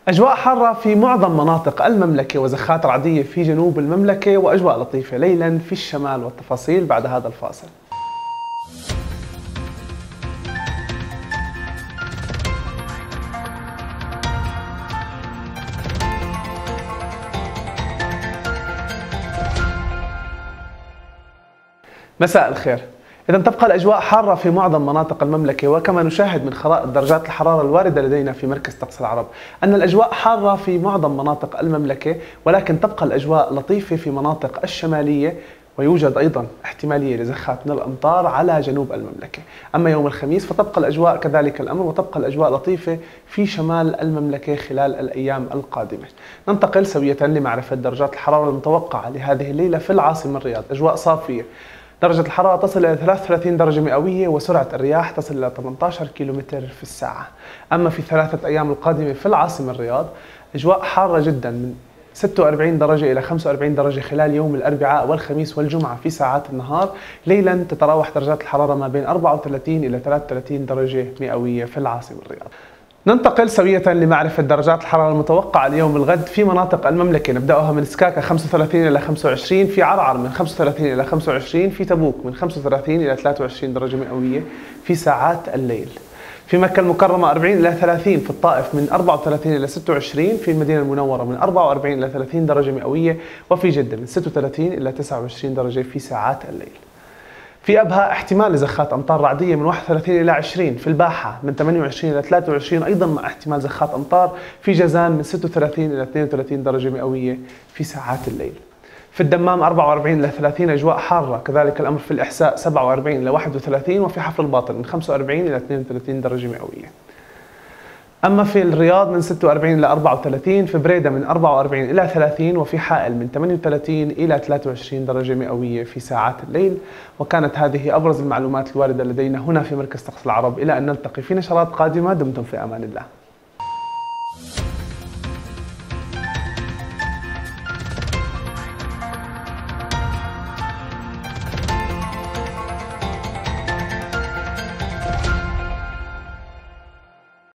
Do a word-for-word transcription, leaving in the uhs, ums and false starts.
أجواء حارة في معظم مناطق المملكة وزخات رعدية في جنوب المملكة وأجواء لطيفة ليلا في الشمال، والتفاصيل بعد هذا الفاصل. مساء الخير. إذا تبقى الأجواء حارة في معظم مناطق المملكة، وكما نشاهد من خرائط درجات الحرارة الواردة لدينا في مركز طقس العرب أن الأجواء حارة في معظم مناطق المملكة، ولكن تبقى الأجواء لطيفة في مناطق الشمالية، ويوجد أيضا احتمالية لزخات من الأمطار على جنوب المملكة. أما يوم الخميس فتبقى الأجواء كذلك الأمر، وتبقى الأجواء لطيفة في شمال المملكة خلال الأيام القادمة. ننتقل سوية لمعرفة درجات الحرارة المتوقعة لهذه الليلة في العاصمة الرياض. أجواء صافية، درجة الحرارة تصل إلى ثلاثة وثلاثين درجة مئوية، وسرعة الرياح تصل إلى ثمانية عشر كيلومتر في الساعة. أما في ثلاثة أيام القادمة في العاصمة الرياض، أجواء حارة جدا من ستة وأربعين درجة إلى خمسة وأربعين درجة خلال يوم الأربعاء والخميس والجمعة في ساعات النهار. ليلا تتراوح درجات الحرارة ما بين أربعة وثلاثين إلى ثلاثة وثلاثين درجة مئوية في العاصمة الرياض. ننتقل سوية لمعرفة درجات الحرارة المتوقعة اليوم الغد في مناطق المملكة. نبدأها من سكاكا خمسة وثلاثين إلى خمسة وعشرين، في عرعر من خمسة وثلاثين إلى خمسة وعشرين، في تبوك من خمسة وثلاثين إلى ثلاثة وعشرين درجة مئوية في ساعات الليل. في مكة المكرمة أربعين إلى ثلاثين، في الطائف من أربعة وثلاثين إلى ستة وعشرين، في المدينة المنورة من أربعة وأربعين إلى ثلاثين درجة مئوية، وفي جدة من ستة وثلاثين إلى تسعة وعشرين درجة في ساعات الليل. في أبها احتمال لزخات أمطار رعدية من واحد وثلاثين إلى عشرين، في الباحة من ثمانية وعشرين إلى ثلاثة وعشرين أيضا مع احتمال زخات أمطار، في جازان من ستة وثلاثين إلى اثنين وثلاثين درجة مئوية في ساعات الليل. في الدمام أربعة وأربعين إلى ثلاثين أجواء حارة، كذلك الأمر في الإحساء سبعة وأربعين إلى واحد وثلاثين، وفي حفر الباطن من خمسة وأربعين إلى اثنين وثلاثين درجة مئوية. أما في الرياض من ستة وأربعين إلى أربعة وثلاثين، في بريدة من أربعة وأربعين إلى ثلاثين، وفي حائل من ثمانية وثلاثين إلى ثلاثة وعشرين درجة مئوية في ساعات الليل. وكانت هذه أبرز المعلومات الواردة لدينا هنا في مركز طقس العرب. إلى أن نلتقي في نشرات قادمة، دمتم في أمان الله.